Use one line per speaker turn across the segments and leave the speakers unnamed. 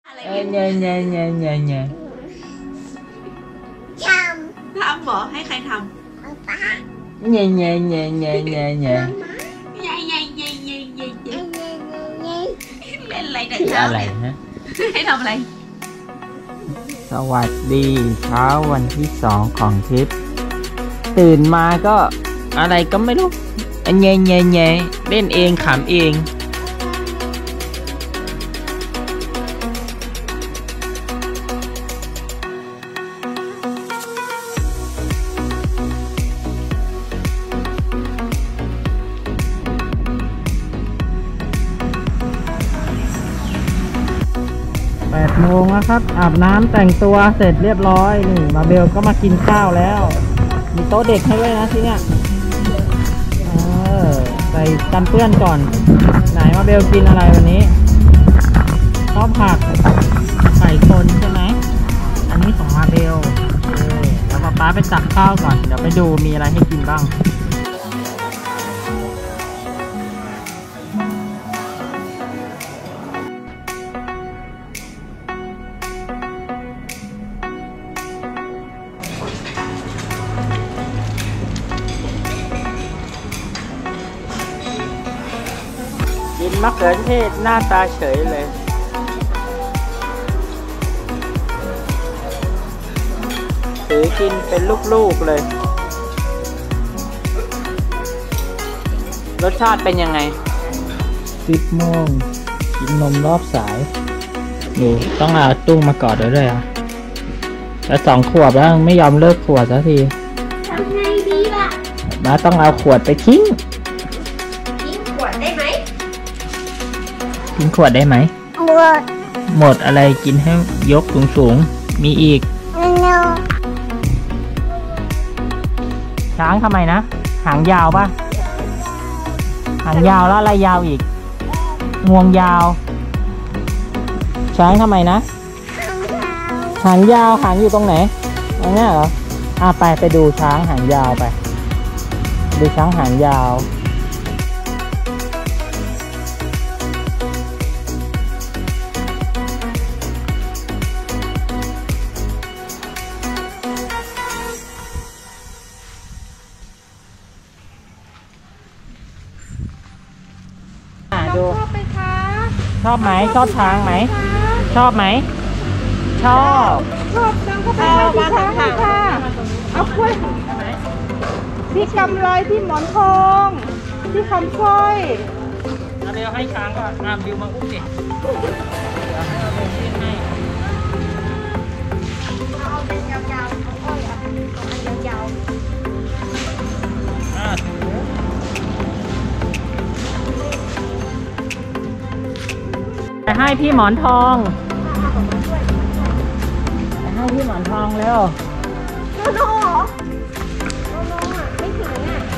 เนี่ย
ทำเหรอให้ใครทำ
เนี่ย
เล่นอะไรแต่
คือ
เช้า
อะไร
เนี่ย
ฮะ
ให้ทำอะไร
สวัสดีเช้าวันที่2ของทริปตื่นมาก็อะไรก็ไม่รู้เน่เล่นเองขำเอง8 โมงแล้วครับอาบน้ำแต่งตัวเสร็จเรียบร้อยนี่มาเบลก็มากินข้าวแล้วมีโต๊ะเด็กให้ด้วยนะที่เนี้ยใส่กันเปื้อนก่อนไหนมาเบลกินอะไรวันนี้ข้าวผัดไข่คนใช่ไหมอันนี้ของมาเบลแล้วป๊าไปตักข้าวก่อนเดี๋ยวไปดูมีอะไรให้กินบ้างกินมะเขือเทศหน้าตาเฉยเลยถือกินเป็นลูกๆเลยรสชาติเป็นยังไง10 โมงกินนมรอบสายอยู่ต้องเอาตุ้งมากอดด้วยอ่ะแล้ว2 ขวบแล้วไม่ยอมเลิกขวดสักที
ทำไงดีล่ะ
มาต้องเอาขวดไปทิ้ง
ขวดได้ไหม
กินขวดได้ไหมหมดอะไรกินให้ยกสูงมีอีกช้างทำไมนะหางยาวป่ะหางยาวแล้วอะไรยาวอีกงวงยาวช้างทำไมนะหางยาวหางอยู่ตรงไหนตรงนี้เหรอไปดูช้างหางยาวไปดูช้างหางยาวดูชอบไหมคะชอบไหมชอบช้างไหมชอบไหมชอบ
น้องก็ไปที่ช้างเลยค่ะเอากล้วยที่กำไรที่หมอนทองที่คำสร้อย
เดี๋ยวให้ช้างก่อนบิวมาอุ้มดิ
เอาเป็นยาวๆเอาอ้อยเอาเป็นยาว
ไปให้พี่หมอนทองไปให้พี่หมอนทองเร็ว
โนเหรอโนอ่ะไม่ถึงอ่ะ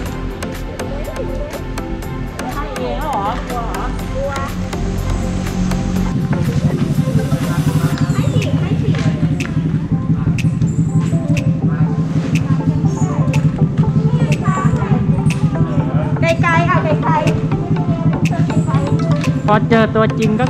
ให้เองเหรอก
ลัวให้สิไกลๆค่ะไกล
พอเจอตัวจริงก็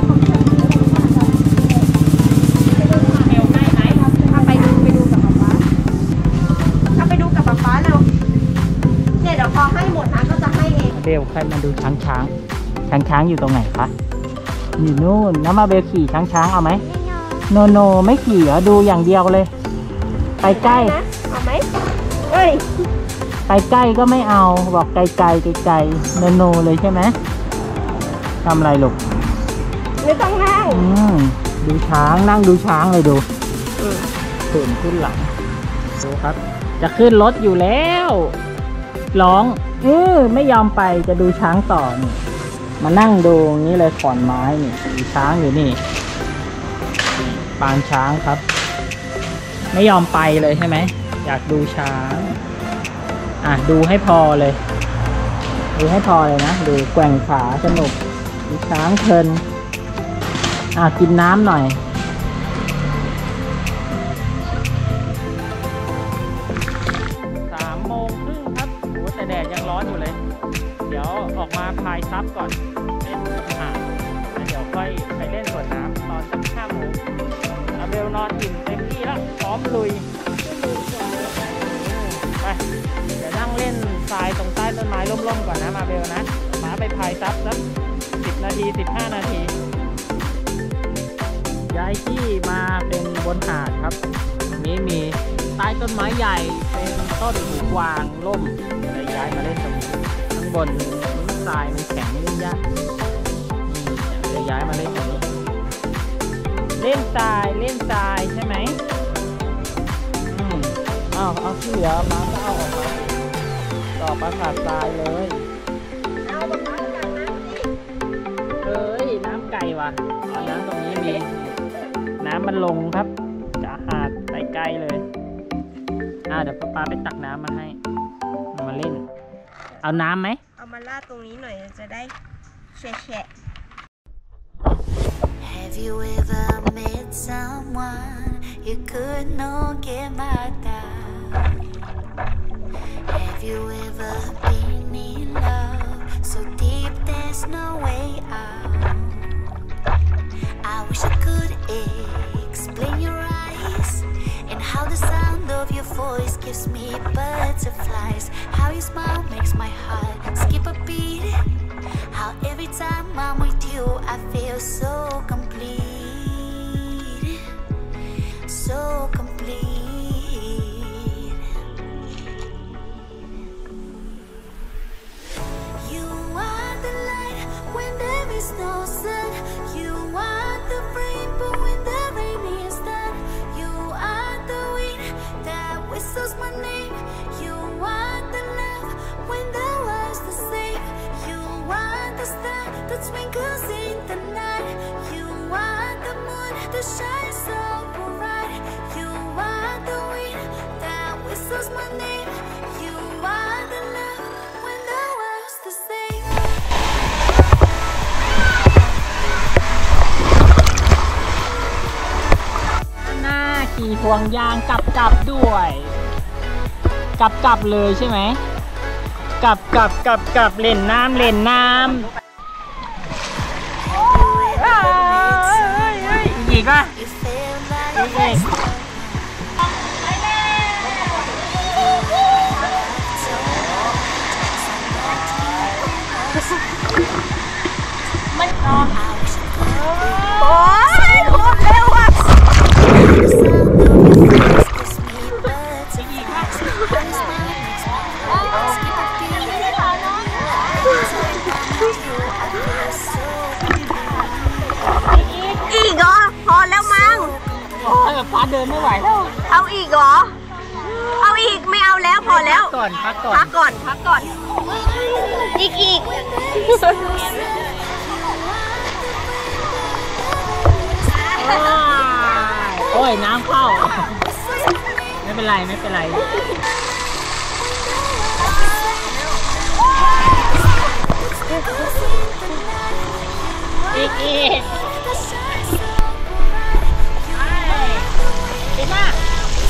ไปดูกับป๊าเร็วเนี่ยเดี๋ยวพอให้หมดนะก็จะให้เอง
เบลใครมาดูช้างอยู่ตรงไหนคะอยู่นู่นแล้วมาเบลขี่ช้างเอาไหมโนไม่ขี่เหรอดูอย่างเดียวเลยไปใกล้
เอาไหมเอ้ย
ไปใกล้ก็ไม่เอาบอกไกลโนเลยใช่ไหมทำอะไรลูก
ไม่ต้องนั่ง
ดูช้างนั่งดูช้างเลยดูขึ้นหลังดูครับจะขึ้นรถอยู่แล้วร้องไม่ยอมไปจะดูช้างต่อนี่มานั่งดูอย่างนี้เลยขอนไม้นี่ดูช้างอยู่นี่ปางช้างครับไม่ยอมไปเลยใช่ไหมอยากดูช้างดูให้พอเลยนะดูแกว่งขาสนุกดูช้างเพลินกินน้ำหน่อย3 โมงครึ่งครับแต่แดดยังร้อนอยู่เลยเดี๋ยวออกมาพายซับก่อนเล่นหาดแล้วเดี๋ยวค่อยไปเล่นสวนน้ำตอนสัก5 โมงอิ่มเต็มที่แล้วพร้อมลุยไปเดี๋ยวนั่งเล่นทรายตรงใต้ต้นไม้ร่มๆก่อนนะมาเบลนะมาไปพายซับสัก10 นาที 15 นาทีย้ายที่มาเป็นบนหาดครับตรงนี้มีใต้ต้นไม้ใหญ่เป็นต้นหูกวางร่มเลยย้ายมาเล่นตรงนี้ข้างบนทรายมันแข็งเล่นยากเลยย้ายมาเล่นตรงนี้เล่นทรายใช่ไหมเอาที่เหลือมาก็เอาออกมาต่อปราสาททรายเลย
เอาแบบน้ำจากน้ำสิ
เฮ้ยน้ำไก่ว่ะน้ำตรงนี้มีน้ำมันลงครับจะหาดใกล้ๆเลยเดี๋ยวป้าไปตักน้ำมาให้มาเล่นเอาน้ำไหม
เอามาลาดตรงนี้หน่อยจะได้แฉะ
Have you ever met someone you could not get mad at? Have you ever been in love so deep there's no way out? I wish I could explain your eyes and how the sound of your voice gives me butterflies. How your smile makes my heart skip a beat. How every time I'm with you I feel so complete, so complete. You are the light when there is no sun. You are the rainbow when the rain is done. You are the wind that whistles my name. You are the love when the world's the same. You are the star that twinkles in the night. You are the moon that shines so bright. You are the wind that whistles my name. You are the love when the world's the same.
หน้าขี่พวงยางกลับด้วยกลับเลยใช่ไหมกลับเล่นน้ำอีกอ่ะอีก
มันโอ้ยโคตรเร็วอ่ะอีกเหรอพอแล้วมั้ง
โอ้ยฟ้าเดินไม่ไหวแล้ว
เอาอีกเหรอเอาอีกไม่เอาแล้วพอแล้ว
พักก่อน
อีก
โอ้ยน้ำเข้าไม่เป็นไรอีกดีมาก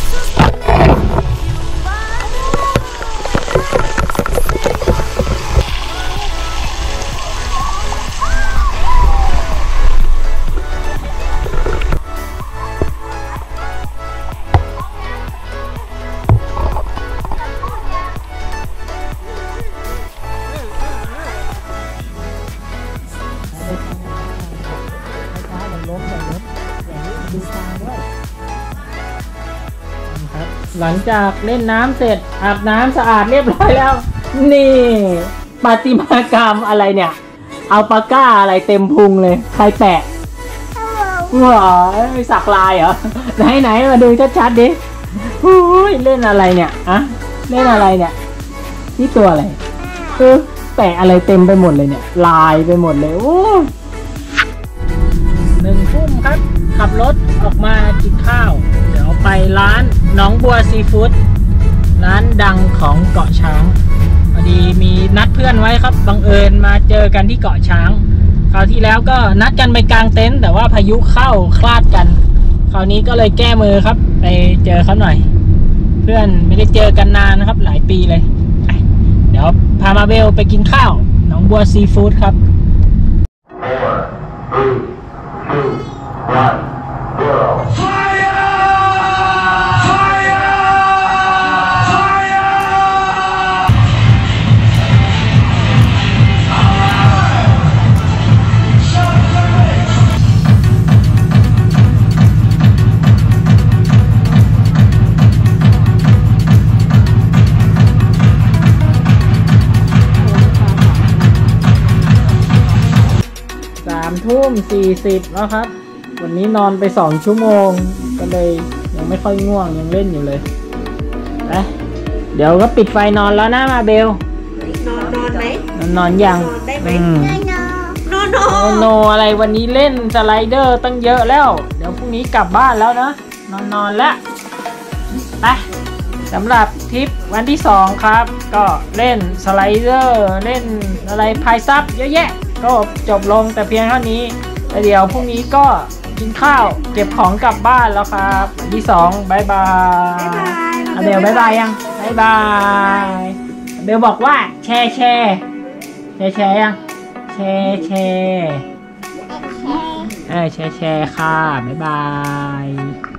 หลังจากเล่นน้ำเสร็จอาบน้ำสะอาดเรียบร้อยแล้วนี่ประติมากรรมอะไรเนี่ยเอาปากก้าอะไรเต็มพุงเลยใครแปะว้าวไม่สักลายเหรอไหนมาดูชัดๆดิเล่นอะไรเนี่ยอะเล่นอะไรเนี่ยนี่ตัวอะไรแปะอะไรเต็มไปหมดเลยเนี่ยลายไปหมดเลยโอ้1 ทุ่มครับขับรถออกมากินข้าวเดี๋ยวไปร้านหนองบัวซีฟู้ดร้านดังของเกาะช้างพอดีมีนัดเพื่อนไว้ครับบังเอิญมาเจอกันที่เกาะช้างคราวที่แล้วก็นัดกันไปกางเต็นท์แต่ว่าพายุเข้าคลาดกันคราวนี้ก็เลยแก้มือครับไปเจอเขาหน่อยเพื่อนไม่ได้เจอกันนานนะครับหลายปีเลยเดี๋ยวพามาเบลไปกินข้าวหนองบัวซีฟู้ดครับ 4, 3, 2, 1, 0 Fire! 20:40แล้วครับวันนี้นอนไป2 ชั่วโมงก็เลยยังไม่ค่อยง่วงยังเล่นอยู่เลยนะเดี๋ยวก็ปิดไฟนอนแล้วนะมาเบล
นอนไหม
นอนยัง
นอนได้ไหม
อืม
นอน
โนอะไรวันนี้เล่นสไลเดอร์ตั้งเยอะแล้วเดี๋ยวพรุ่งนี้กลับบ้านแล้วนะนอนแล้วไปสำหรับทริปวันที่2ครับก็เล่นสไลเดอร์เล่นอะไรพายซับเยอะแยะก็จบลงแต่เพียงเท่านี้แล้วเดี๋ยวพรุ่งนี้ก็กินข้าวเก็บของกลับบ้านแล้วครับวันที่2บ๊ายบายเบลบ๊ายบายยังบ๊ายบายเบลบอกว่าแชร์ยังแชร์แชร์แชร์ค่ะบ๊ายบาย